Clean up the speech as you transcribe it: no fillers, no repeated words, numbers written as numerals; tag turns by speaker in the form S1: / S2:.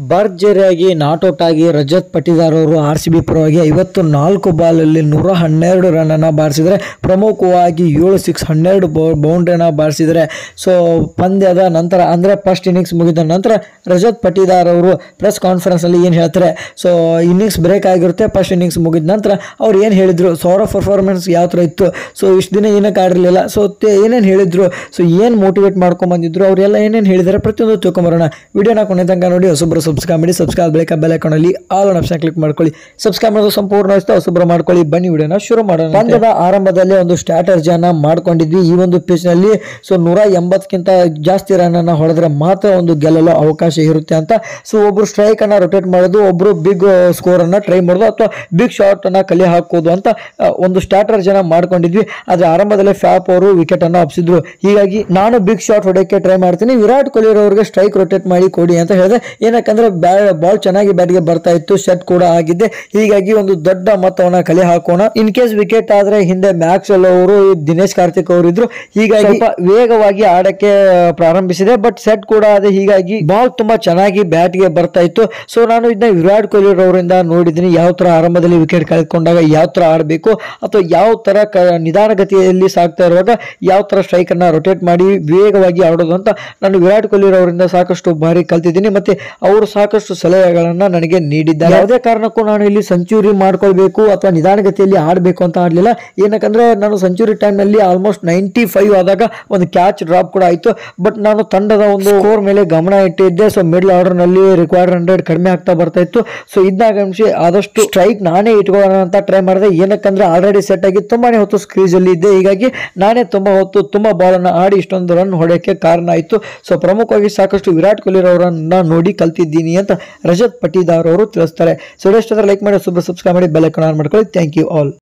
S1: ಭರ್ಜರಿಯಾಗಿ not out ಆಗಿ ರಜತ್ ಪಟಿದಾರ್ ಅವರು RCB ಪರವಾಗಿ 54 ಬಾಲಲ್ಲಿ 112 ರನ್ನನ್ನು ಬಾರಿಸಿದರೆ, ಪ್ರಮುಖವಾಗಿ 7 ಸಿಕ್ಸ್ 12 ಬೌಂಡ್ರಿಯನ್ನು ಬಾರಿಸಿದರೆ. ಸೊ ಪಂದ್ಯದ ನಂತರ ಅಂದರೆ ಫಸ್ಟ್ ಇನ್ನಿಂಗ್ಸ್ ಮುಗಿದ ನಂತರ ರಜತ್ ಪಟಿದಾರ್ ಅವರು ಪ್ರೆಸ್ ಕಾನ್ಫರೆನ್ಸಲ್ಲಿ ಏನು ಹೇಳ್ತಾರೆ, ಸೊ ಇನ್ನಿಂಗ್ಸ್ ಬ್ರೇಕ್ ಆಗಿರುತ್ತೆ, ಫಸ್ಟ್ ಇನ್ನಿಂಗ್ಸ್ ಮುಗಿದ ನಂತರ ಅವ್ರು ಏನು ಹೇಳಿದರು, ಸೌರವ್ ಪರ್ಫಾರ್ಮೆನ್ಸ್ ಯಾವ ಥರ ಇತ್ತು, ಸೊ ಇಷ್ಟು ದಿನ ಏನಕ್ಕೆ ಆಡಿರಲಿಲ್ಲ, ಸೊ ಏನೇನು ಹೇಳಿದ್ರು, ಸೊ ಏನು ಮೋಟಿವೇಟ್ ಮಾಡ್ಕೊಂಬಂದಿದ್ರು, ಅವರೆಲ್ಲ ಏನೇನು ಹೇಳಿದ್ದಾರೆ ಪ್ರತಿಯೊಂದು ತಿಳ್ಕೊಂಬರೋಣ. ವಿಡಿಯೋನ ಕೊನೆ ತನಕ ನೋಡಿ. ಹೊಸಬ್ರು ಸಬ್ಸ್ಕ್ರೈಬ್ ಮಾಡಿ, ಸಬ್ಸ್ಕ್ರೈಬ್ ಬಳಿಕ ಬೆಲ್ ಐಕಾನಲ್ಲಿ ಆಲ್ ಆಪ್ಷನ್ ಕ್ಲಿಕ್ ಮಾಡ್ಕೊಳ್ಳಿ. ಸಬ್ಸ್ಕ್ರೈಬ್ ಮಾಡೋದು ಸಂಪೂರ್ಣ ಇಷ್ಟ, ಹೊಸಬ್ರು ಮಾಡ್ಕೊಳ್ಳಿ. ಬನ್ನಿ ವಿಡಿಯೋನ ಶುರು ಮಾಡೋಣ. ಪಂದ್ಯದ ಆರಂಭದಲ್ಲಿ ಒಂದು ಸ್ಟ್ರಾಟಜಿಯನ್ನ ಮಾಡ್ಕೊಂಡಿದ್ವಿ ಈ ಒಂದು ಪಿಚ್ ನಲ್ಲಿ. ಸೊ 180ಕ್ಕಿಂತ ಜಾಸ್ತಿ ರನ್ ಅನ್ನ ಹೊಡೆದ್ರೆ ಮಾತ್ರ ಒಂದು ಗೆಲ್ಲಲು ಅವಕಾಶ ಇರುತ್ತೆ ಅಂತ. ಸೊ ಒಬ್ರು ಸ್ಟ್ರೈಕ್ ಅನ್ನ ರೊಟೇಟ್ ಮಾಡೋದು, ಒಬ್ರು ಬಿಗ್ ಸ್ಕೋರ್ ಅನ್ನ ಟ್ರೈ ಮಾಡೋದು ಅಥವಾ ಬಿಗ್ ಶಾಟ್ ಅನ್ನ ಕಲೆ ಹಾಕೋದು ಅಂತ ಒಂದು ಸ್ಟ್ರಾಟಜಿಯನ್ನ ಮಾಡ್ಕೊಂಡಿದ್ವಿ. ಆದ್ರೆ ಆರಂಭದಲ್ಲಿ ಫ್ಯಾಪ್ ಅವರು ವಿಕೆಟ್ ಅನ್ನ ಒಪ್ಪಿಸಿದ್ರು. ಹೀಗಾಗಿ ನಾನು ಬಿಗ್ ಶಾಟ್ ಹೊಡೆಯಕ್ಕೆ ಟ್ರೈ ಮಾಡ್ತೀನಿ, ವಿರಾಟ್ ಕೊಹ್ಲಿ ಅವರಿಗೆ ಸ್ಟ್ರೈಕ್ ರೊಟೇಟ್ ಮಾಡಿ ಕೊಡಿ ಅಂತ ಹೇಳಿದೆ. ಏನಕ್ಕಂದ್ರೆ ಬಾಲ್ ಚೆನ್ನಾಗಿ ಬ್ಯಾಟ್ಗೆ ಬರ್ತಾ ಇತ್ತು, ಸೆಟ್ ಕೂಡ ಆಗಿದ್ದೆ. ಹೀಗಾಗಿ ಒಂದು ದೊಡ್ಡ ಮೊತ್ತವನ್ನ ಕಲೆ ಹಾಕೋಣ. ಇನ್ ಕೇಸ್ ವಿಕೆಟ್ ಆದ್ರೆ ಹಿಂದೆ ಮ್ಯಾಕ್ಸ್ವೆಲ್ ಅವರು, ದಿನೇಶ್ ಕಾರ್ತಿಕ್ ಅವರು ಇದ್ರು. ಹೀಗಾಗಿ ಸ್ವಲ್ಪ ವೇಗವಾಗಿ ಆಡಕ್ಕೆ ಪ್ರಾರಂಭಿಸಿದೆ, ಬಟ್ ಸೆಟ್ ಕೂಡ ಆದ. ಹೀಗಾಗಿ ಬಾಲ್ ತುಂಬಾ ಚೆನ್ನಾಗಿ ಬ್ಯಾಟ್ಗೆ ಬರ್ತಾ ಇತ್ತು. ಸೊ ನಾನು ಇದನ್ನ ವಿರಾಟ್ ಕೊಹ್ಲಿ ಅವರಿಂದ ನೋಡಿದ್ದೀನಿ, ಯಾವ ತರ ಆರಂಭದಲ್ಲಿ ವಿಕೆಟ್ ಕಳೆದುಕೊಂಡಾಗ ಯಾವ ತರ ಆಡಬೇಕು, ಅಥವಾ ಯಾವ ತರ ನಿಧಾನಗತಿಯಲ್ಲಿ ಸಾಗ್ತಾ ಇರುವಾಗ ಯಾವ ತರ ಸ್ಟ್ರೈಕ್ ಅನ್ನ ರೊಟೇಟ್ ಮಾಡಿ ವೇಗವಾಗಿ ಆಡೋದು ಅಂತ ನಾನು ವಿರಾಟ್ ಕೊಹ್ಲಿ ಅವರಿಂದ ಸಾಕಷ್ಟು ಬಾರಿ ಕಲ್ತಿದ್ದೀನಿ. ಮತ್ತೆ ಅವರು ಸಾಕಷ್ಟು ಸಲಹೆಗಳನ್ನ ನನಗೆ ನೀಡಿದ್ದಾರೆ. ಯಾವುದೇ ಕಾರಣಕ್ಕೂ ನಾನು ಇಲ್ಲಿ ಸೆಂಚುರಿ ಮಾಡ್ಕೊಳ್ಬೇಕು ಅಥವಾ ನಿಧಾನಗತಿಯಲ್ಲಿ ಆಡಬೇಕು ಅಂತ ಆಡಲಿಲ್ಲ. ಏನಕ್ಕಂದ್ರೆ ನಾನು ಸೆಂಚುರಿ ಟೈಮ್ ನಲ್ಲಿ ಆಲ್ಮೋಸ್ಟ್ 95 ಆದಾಗ ಒಂದು ಕ್ಯಾಚ್ ಡ್ರಾಪ್ ಕೂಡ ಆಯ್ತು. ಬಟ್ ನಾನು ತಂಡದ ಒಂದು ಸ್ಕೋರ್ ಮೇಲೆ ಗಮನ ಇಟ್ಟಿದ್ದೆ. ಸೊ ಮಿಡ್ಲ್ ಆರ್ಡರ್ ನಲ್ಲಿ ರಿಕ್ವೈರ್ಡ್ 100 ಕಡಿಮೆ ಆಗ್ತಾ ಬರ್ತಾ ಇತ್ತು. ಸೊ ಇದನ್ನ ಗಮನಿಸಿ ಆದಷ್ಟು ಸ್ಟ್ರೈಕ್ ನಾನೇ ಇಟ್ಕೊಳ್ಳೋಣ ಅಂತ ಟ್ರೈ ಮಾಡಿದೆ. ಏನಕ್ಕಂದ್ರೆ ಆಲ್ರೆಡಿ ಸೆಟ್ ಆಗಿ ತುಂಬಾನೇ ಹೊತ್ತು ಸ್ಕ್ರೀಸ್ ಅಲ್ಲಿ ಇದ್ದೆ. ಹೀಗಾಗಿ ನಾನೇ ತುಂಬಾ ಹೊತ್ತು ತುಂಬಾ ಬಾಲ್ ಅನ್ನ ಆಡಿ ಇಷ್ಟೊಂದು ರನ್ ಹೊಡೆಯಕ್ಕೆ ಕಾರಣ ಆಯ್ತು. ಸೊ ಪ್ರಮುಖವಾಗಿ ಸಾಕಷ್ಟು ವಿರಾಟ್ ಕೊಹ್ಲಿ ಅವರನ್ನ ನೋಡಿ ಕಲ್ತಿದ್ದೀನಿ ಅಂತ ರಜತ್ ಪಟಿದಾರ್ ಅವರು ತಿಳಿಸ್ತಾರೆ. ಸೊ ಇಷ್ಟ ಲೈಕ್ ಮಾಡಿ, ಸಬ್ಸ್ಕ್ರೈಬ್ ಮಾಡಿ, ಬೆಲ್ ಐಕಾನ್ ಆನ್ ಮಾಡ್ಕೊಳ್ಳಿ. Thank you all.